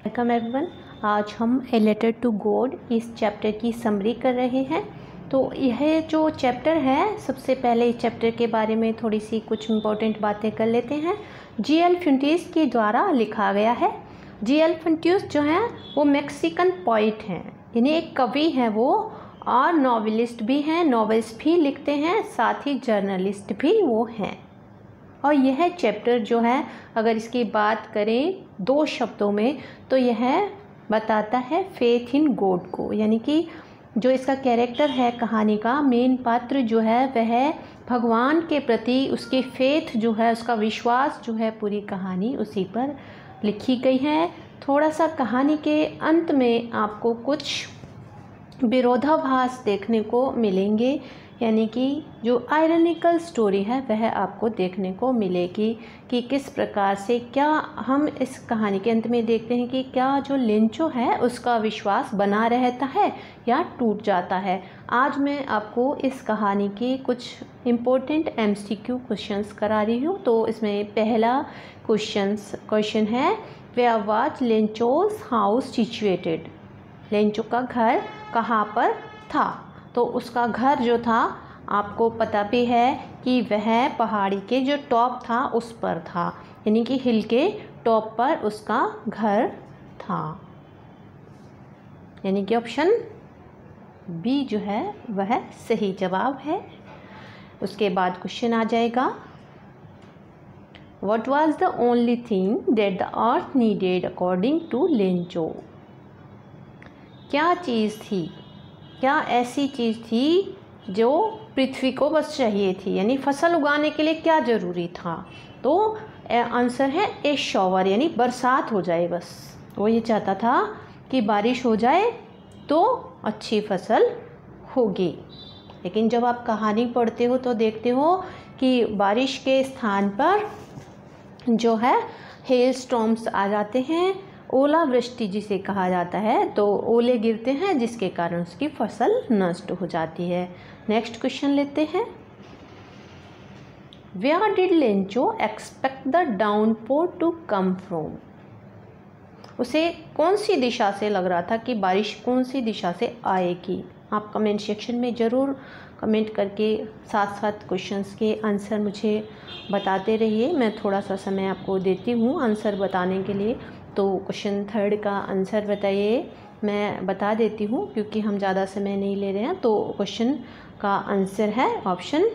Welcome everyone. आज हम a letter to God इस चैप्टर की समरी कर रहे हैं। तो यह जो चैप्टर है, सबसे पहले इस चैप्टर के बारे में थोड़ी सी कुछ इम्पोर्टेंट बातें कर लेते हैं। जी.एल. फ्यूंटिस के द्वारा लिखा गया है। जी.एल. फ्यूंटिस जो हैं वो मैक्सिकन पोइट हैं, यानी एक कवि हैं वो, और नॉवेलिस्ट भी हैं, नॉवेल्स भी लिखते हैं, साथ ही जर्नलिस्ट भी वो हैं। और यह चैप्टर जो है, अगर इसकी बात करें दो शब्दों में, तो यह बताता है फेथ इन गॉड को, यानी कि जो इसका कैरेक्टर है, कहानी का मेन पात्र जो है, वह भगवान के प्रति उसकी फेथ जो है, उसका विश्वास जो है, पूरी कहानी उसी पर लिखी गई है। थोड़ा सा कहानी के अंत में आपको कुछ विरोधाभास देखने को मिलेंगे, यानी कि जो आयरनिकल स्टोरी है वह आपको देखने को मिलेगी कि किस प्रकार से, क्या हम इस कहानी के अंत में देखते हैं कि क्या जो लेंचो है उसका विश्वास बना रहता है या टूट जाता है। आज मैं आपको इस कहानी के कुछ इम्पोर्टेंट MCQ क्वेश्चंस करा रही हूँ। तो इसमें पहला क्वेश्चन है, where was Lencho's house situated. Lencho का घर कहाँ पर था? तो उसका घर जो था, आपको पता भी है कि वह पहाड़ी के जो टॉप था उस पर था, यानी कि हिल के टॉप पर उसका घर था, यानी कि ऑप्शन बी जो है वह सही जवाब है। उसके बाद क्वेश्चन आ जाएगा, what was the only thing that the earth needed according to Lencho. क्या चीज़ थी, क्या ऐसी चीज़ थी जो पृथ्वी को बस चाहिए थी, यानी फसल उगाने के लिए क्या ज़रूरी था? तो आंसर है ए शॉवर, यानी बरसात हो जाए बस। वो ये चाहता था कि बारिश हो जाए तो अच्छी फसल होगी। लेकिन जब आप कहानी पढ़ते हो तो देखते हो कि बारिश के स्थान पर जो है हेल स्टॉर्म्स आ जाते हैं, ओलावृष्टि जिसे कहा जाता है, तो ओले गिरते हैं जिसके कारण उसकी फसल नष्ट हो जाती है। नेक्स्ट क्वेश्चन लेते हैं, where did Lencho expect the downpour to come from. उसे कौन सी दिशा से लग रहा था कि बारिश कौन सी दिशा से आएगी? आप कमेंट सेक्शन में ज़रूर कमेंट करके साथ साथ क्वेश्चंस के आंसर मुझे बताते रहिए। मैं थोड़ा सा समय आपको देती हूँ आंसर बताने के लिए। तो क्वेश्चन थर्ड का आंसर बताइए। मैं बता देती हूँ क्योंकि हम ज़्यादा समय नहीं ले रहे हैं। तो क्वेश्चन का आंसर है ऑप्शन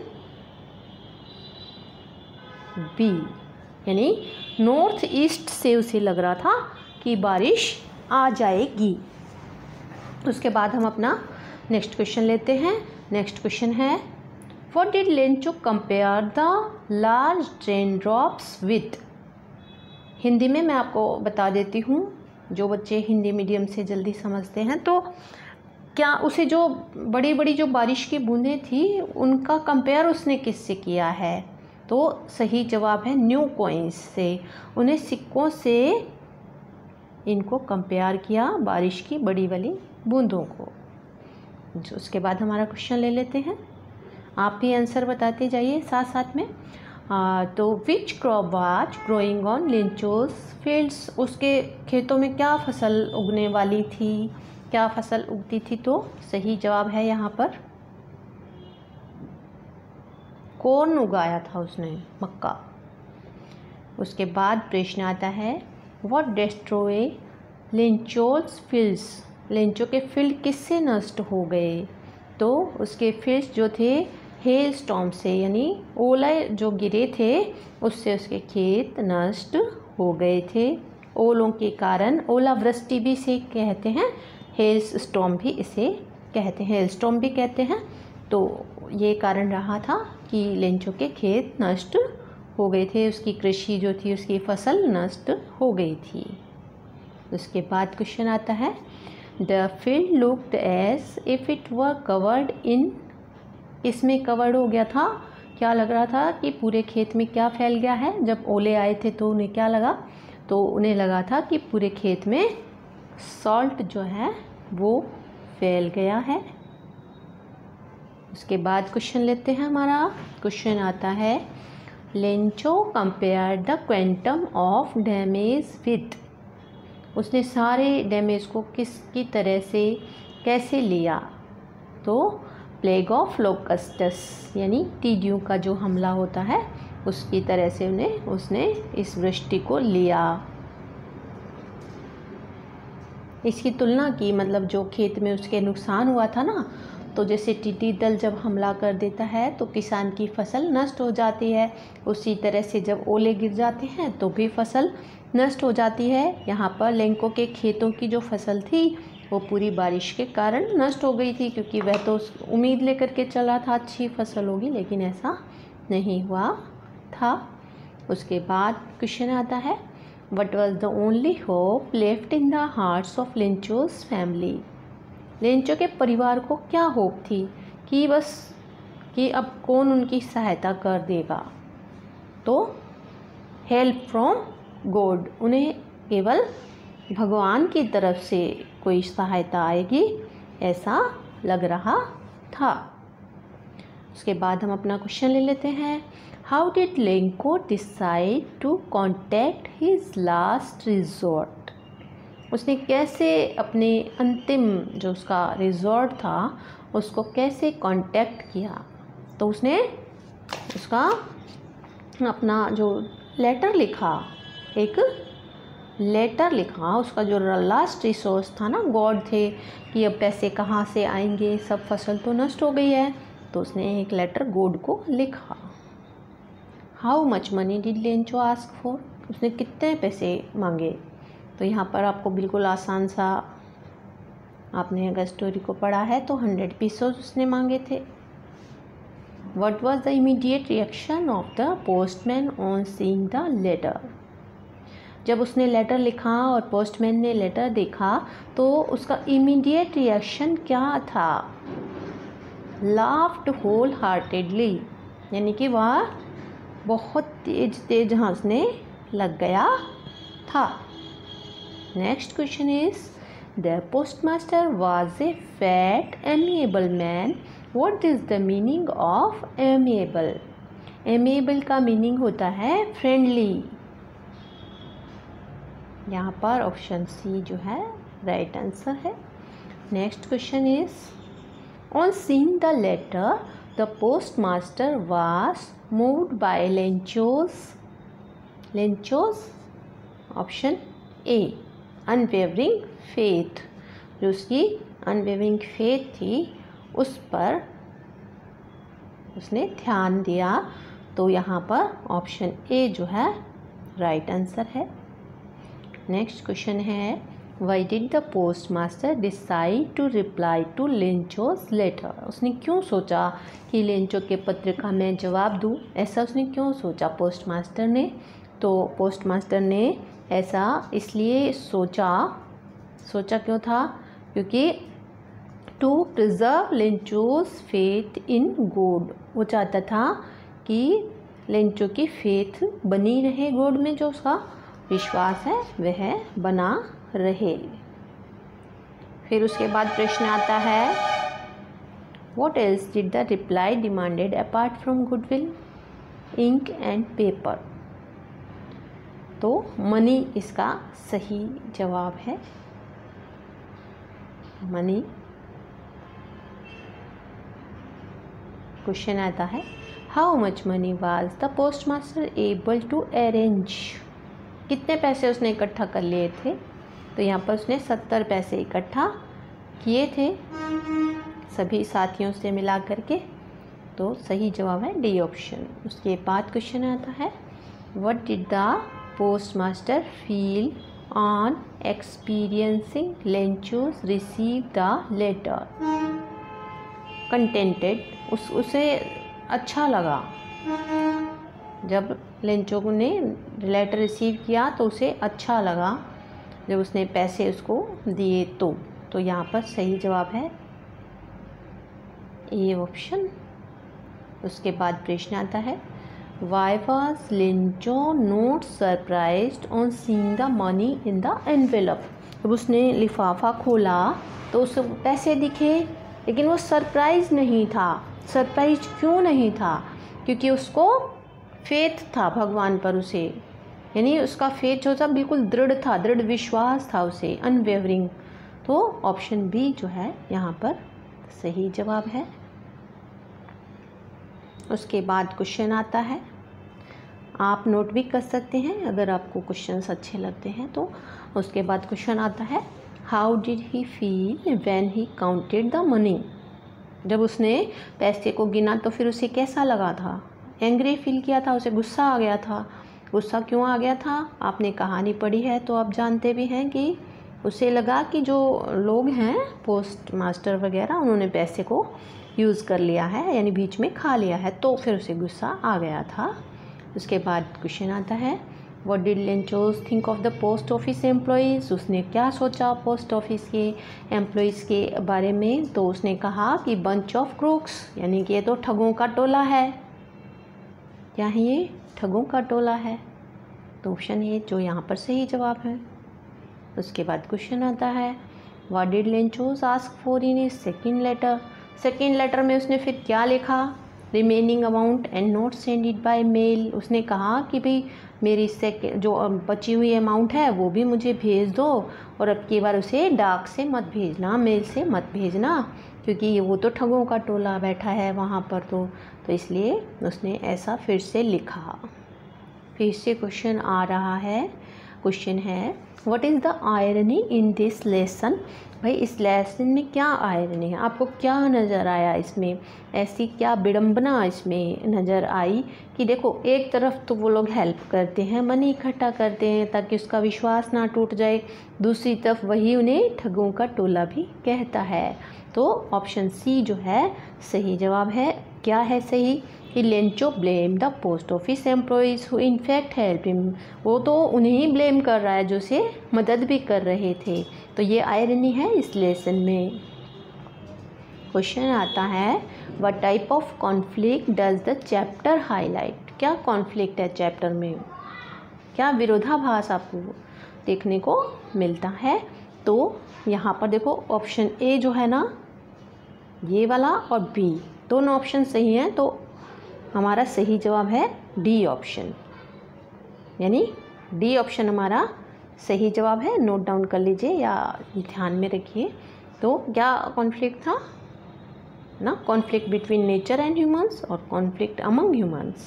बी, यानी नॉर्थ ईस्ट से उसे लग रहा था कि बारिश आ जाएगी। उसके बाद हम अपना नेक्स्ट क्वेश्चन लेते हैं। नेक्स्ट क्वेश्चन है, what did Lencho compare the large rain drops with. Hindi में मैं आपको बता देती हूँ, जो बच्चे हिंदी मीडियम से जल्दी समझते हैं, तो क्या उसे जो बड़ी बड़ी जो बारिश की बूंदें थी उनका कंपेयर उसने किससे किया है? तो सही जवाब है न्यू कॉइन्स से। उन्हें सिक्कों से इनको कंपेयर किया, बारिश की बड़ी वाली बूंदों को। उसके बाद हमारा क्वेश्चन ले लेते हैं, आप भी आंसर बताते जाइए साथ साथ में। तो which crop was growing on Lencho's fields. उसके खेतों में क्या फसल उगने वाली थी, क्या फसल उगती थी? तो सही जवाब है यहाँ पर कॉर्न उगाया था उसने, मक्का। उसके बाद प्रश्न आता है, what destroy Lencho's fields. Lencho के फील्ड किससे नष्ट हो गए? तो उसके फील्ड्स जो थे हेल स्टॉर्म से, यानी ओले जो गिरे थे उससे उसके खेत नष्ट हो गए थे। ओलों के कारण, ओलावृष्टि भी इसे कहते हैं, हेल स्टॉर्म भी इसे कहते हैं, हेल स्टॉर्म भी कहते हैं। तो ये कारण रहा था कि लेंचो के खेत नष्ट हो गए थे, उसकी कृषि जो थी, उसकी फसल नष्ट हो गई थी। उसके बाद क्वेश्चन आता है, the field looked as if it were covered in. इसमें कवर्ड हो गया था, क्या लग रहा था कि पूरे खेत में क्या फैल गया है? जब ओले आए थे तो उन्हें क्या लगा? तो उन्हें लगा था कि पूरे खेत में सॉल्ट जो है वो फैल गया है। उसके बाद क्वेश्चन लेते हैं, हमारा क्वेश्चन आता है, Lencho compare the quantum of damage with. उसने सारे डैमेज को किसकी तरह से कैसे लिया? तो प्लेग ऑफ लोकस्टस यानी टिड्डियों का जो हमला होता है उसकी तरह से उसने इस वृष्टि को लिया। इसकी तुलना की, मतलब जो खेत में उसके नुकसान हुआ था ना, तो जैसे टिड्डी दल जब हमला कर देता है तो किसान की फसल नष्ट हो जाती है, उसी तरह से जब ओले गिर जाते हैं तो भी फसल नष्ट हो जाती है। यहाँ पर लेंको के खेतों की जो फसल थी वो पूरी बारिश के कारण नष्ट हो गई थी, क्योंकि वह तो उम्मीद लेकर के चला था अच्छी फसल होगी, लेकिन ऐसा नहीं हुआ था। उसके बाद क्वेश्चन आता है, what was the only hope left in the hearts of Lencho's family? Lencho के परिवार को क्या होप थी कि अब कौन उनकी सहायता कर देगा? तो हेल्प फ्रॉम गॉड, उन्हें केवल भगवान की तरफ से कोई सहायता आएगी ऐसा लग रहा था। उसके बाद हम अपना क्वेश्चन ले लेते हैं। How did Lencho decide to contact his last resort? उसने कैसे अपने अंतिम जो उसका रिजॉर्ट था उसको कैसे कांटेक्ट किया? तो उसने उसका अपना जो लेटर लिखा, एक लेटर लिखा, उसका जो लास्ट रिसोर्स था ना, गॉड थे कि अब पैसे कहाँ से आएंगे, सब फसल तो नष्ट हो गई है, तो उसने एक लेटर गॉड को लिखा। How much money did Lencho ask for? उसने कितने पैसे मांगे? तो यहाँ पर आपको बिल्कुल आसान सा, आपने अगर स्टोरी को पढ़ा है तो 100 पीसेस उसने मांगे थे। What was the immediate reaction of the postman on seeing the letter? जब उसने लेटर लिखा और पोस्टमैन ने लेटर देखा तो उसका इमीडिएट रिएक्शन क्या था? लाफ्ड होल हार्टेडली, यानी कि वह बहुत तेज तेज हंसने लग गया था। Next question is, the postmaster was a fat amiable man. What is the meaning of amiable? Amiable का मीनिंग होता है फ्रेंडली। यहाँ पर ऑप्शन सी जो है राइट आंसर है। Next question is, on seeing the letter the postmaster was moved by Lencho's option A unwavering faith. जो उसकी अनवेवरिंग फेथ थी उस पर उसने ध्यान दिया, तो यहाँ पर ऑप्शन ए जो है राइट आंसर है। नेक्स्ट क्वेश्चन है, why did the post master decide to reply to Lencho's letter? उसने क्यों सोचा कि लेंचो के पत्र का मैं जवाब दूँ? ऐसा उसने क्यों सोचा पोस्ट मास्टर ने? तो पोस्ट मास्टर ने ऐसा इसलिए सोचा क्यों था? क्योंकि to preserve Lencho's faith in God, वो चाहता था कि लेंचो की फेथ बनी रहे, गॉड में जो उसका विश्वास है वह बना रहे। फिर उसके बाद प्रश्न आता है, what else did the reply demanded apart from goodwill, ink and paper? तो मनी इसका सही जवाब है। मनी। क्वेश्चन आता है, how much money was the postmaster able to arrange? कितने पैसे उसने इकट्ठा कर लिए थे? तो यहाँ पर उसने 70 पैसे इकट्ठा किए थे सभी साथियों से मिला करके, तो सही जवाब है डी ऑप्शन। उसके बाद क्वेश्चन आता है, what did the postmaster feel on experiencing Lencho's receive the letter? Contented, उसे अच्छा लगा। जब लेंचो ने लेटर रिसीव किया तो उसे अच्छा लगा जब उसने पैसे उसको दिए तो यहाँ पर सही जवाब है ए ऑप्शन। उसके बाद प्रश्न आता है, why was Lencho not surprised on seeing the money in the envelope? जब उसने लिफाफा खोला तो उसे पैसे दिखे, लेकिन वो सरप्राइज नहीं था। सरप्राइज क्यों नहीं था? क्योंकि उसको फेथ था भगवान पर, उसे यानी उसका फेथ जो था बिल्कुल दृढ़ था, दृढ़ विश्वास था उसे, अनवेवरिंग। तो ऑप्शन बी जो है यहाँ पर सही जवाब है। उसके बाद क्वेश्चन आता है, आप नोट भी कर सकते हैं अगर आपको क्वेश्चंस अच्छे लगते हैं तो। उसके बाद क्वेश्चन आता है, how did he feel when he counted the money. जब उसने पैसे को गिना तो फिर उसे कैसा लगा था? एंग्री फील किया था, उसे गुस्सा आ गया था। गुस्सा क्यों आ गया था? आपने कहानी पढ़ी है तो आप जानते भी हैं कि उसे लगा कि जो लोग हैं पोस्ट मास्टर वगैरह, उन्होंने पैसे को यूज़ कर लिया है, यानी बीच में खा लिया है, तो फिर उसे गुस्सा आ गया था। उसके बाद क्वेश्चन आता है, what did Lencho's think of the post office employees. उसने क्या सोचा पोस्ट ऑफिस के एम्प्लॉयज़ के बारे में? तो उसने कहा कि बंच ऑफ क्रूक्स, यानी कि ये तो ठगों का टोला है। क्या है ये? ठगों का टोला है। तो ऑप्शन ए जो यहाँ पर सही जवाब है। उसके बाद क्वेश्चन आता है, what did Lencho's ask for in his second letter. Second letter में उसने फिर क्या लिखा? Remaining amount and not send it by mail. उसने कहा कि भाई मेरी जो बची हुई अमाउंट है वो भी मुझे भेज दो, और अब की बार उसे डाक से मत भेजना, मेल से मत भेजना, क्योंकि वो तो ठगों का टोला बैठा है वहाँ पर। तो इसलिए उसने ऐसा फिर से लिखा। फिर से क्वेश्चन आ रहा है, क्वेश्चन है, what is the irony in this lesson. भाई इस लेसन में क्या आयरनी है? आपको क्या नज़र आया इसमें? ऐसी क्या विडम्बना इसमें नज़र आई कि देखो, एक तरफ तो वो लोग हेल्प करते हैं, मनी इकट्ठा करते हैं ताकि उसका विश्वास ना टूट जाए, दूसरी तरफ वही उन्हें ठगों का टोला भी कहता है। तो ऑप्शन सी जो है सही जवाब है। क्या है सही? कि Lencho blame the post office employees who in fact help him. वो तो उन्हें ही ब्लेम कर रहा है जो उसे मदद भी कर रहे थे। तो ये आयरनी है इस लेसन में। क्वेश्चन आता है, what type of conflict does the chapter highlight. क्या कॉन्फ्लिक्ट है चैप्टर में? क्या विरोधाभास आपको देखने को मिलता है? तो यहाँ पर देखो, ऑप्शन ए जो है ना, ये वाला और बी दोनों ऑप्शन सही हैं, तो हमारा सही जवाब है डी ऑप्शन, यानी डी ऑप्शन हमारा सही जवाब है। नोट डाउन कर लीजिए या ध्यान में रखिए। तो क्या कॉन्फ्लिक्ट था ना? Conflict between nature and humans और कॉन्फ्लिक्ट अमंग ह्यूमंस।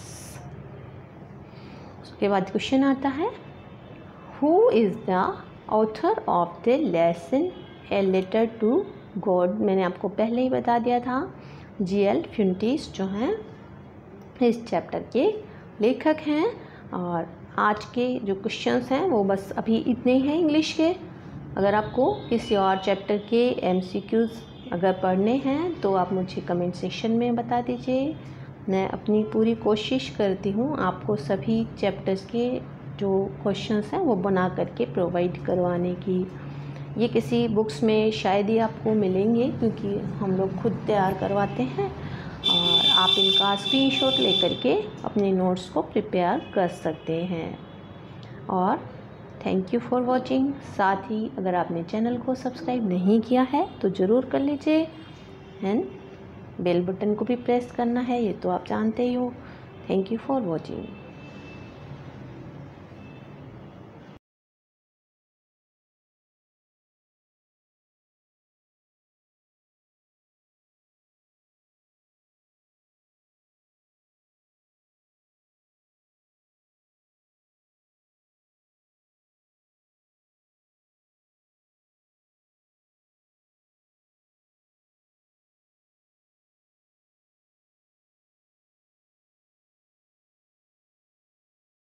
उसके बाद क्वेश्चन आता है, who is the author of the lesson a letter to God. मैंने आपको पहले ही बता दिया था, जी.एल. फ्यूंटिस जो हैं इस चैप्टर के लेखक हैं। और आज के जो क्वेश्चंस हैं वो बस अभी इतने ही हैं इंग्लिश के। अगर आपको किसी और चैप्टर के एमसीक्यूज़ अगर पढ़ने हैं तो आप मुझे कमेंट सेक्शन में बता दीजिए। मैं अपनी पूरी कोशिश करती हूँ आपको सभी चैप्टर्स के जो क्वेश्चंस हैं वो बना करके प्रोवाइड करवाने की। ये किसी बुक्स में शायद ही आपको मिलेंगे, क्योंकि हम लोग खुद तैयार करवाते हैं, और आप इनका स्क्रीनशॉट लेकर के अपने नोट्स को प्रिपेयर कर सकते हैं। और थैंक यू फॉर वॉचिंग। साथ ही अगर आपने चैनल को सब्सक्राइब नहीं किया है तो ज़रूर कर लीजिए, एंड बेल बटन को भी प्रेस करना है, ये तो आप जानते ही हो। Thank you for watching.